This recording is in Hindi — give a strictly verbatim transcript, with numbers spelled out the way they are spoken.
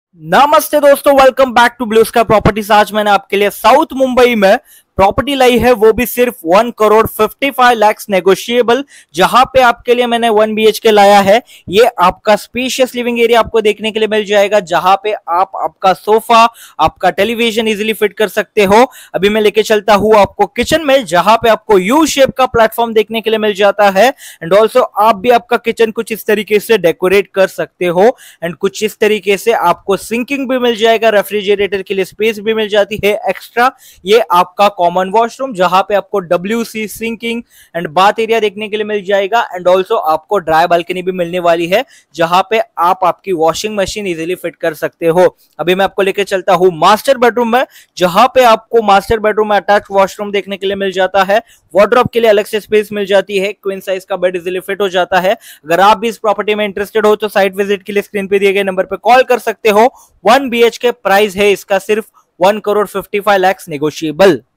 नमस्ते दोस्तों, welcome back to blue sky properties. आज मैंने आपके लिए साउथ मुंबई में प्रॉपर्टी लाई है, वो भी सिर्फ one crore fifty five lakhs negotiable, जहां पे आपके लिए मैंने वन बी एच के लाया है। ये आपका स्पेशियस लिविंग एरिया आपको देखने के लिए मिल जाएगा, जहां पे आप आपका सोफा, आपका टेलीविजन इजीली फिट कर सकते हो। अभी मैं लेके चलता हूं आपको किचन में, जहां पे आपको यू शेप का प्लेटफॉर्म देखने के लिए मिल जाता है। एंड ऑल्सो आप भी आपका किचन कुछ इस तरीके से डेकोरेट कर सकते हो एंड कुछ इस तरीके से आपको सिंकिंग भी मिल जाएगा, रेफ्रिजरेटर के लिए स्पेस भी मिल जाती है एक्स्ट्रा। ये आपका कॉमन वॉशरूम, जहां पे आपको WC sinking and bath area देखने के लिए मिल जाएगा। एंड ऑल्सो आपको ड्राई बालकनी भी मिलने वाली है, जहां पे आप आपकी वॉशिंग मशीन इजीली फिट कर सकते हो। अभी मैं आपको लेकर चलता हूं मास्टर बेडरूम में, जहां पे आपको मास्टर बेडरूम में अटैच वॉशरूम देखने के लिए मिल जाता है। वार्डरोब के लिए अलग से स्पेस मिल जाती है, क्वीन साइज का बेड इजीली फिट हो जाता है। अगर आप भी इस प्रॉपर्टी में इंटरेस्टेड हो तो साइट विजिट के लिए स्क्रीन पे दिए गए नंबर पे कॉल कर सकते हो। One B H K price है इसका सिर्फ one crore fifty five lakhs negotiable.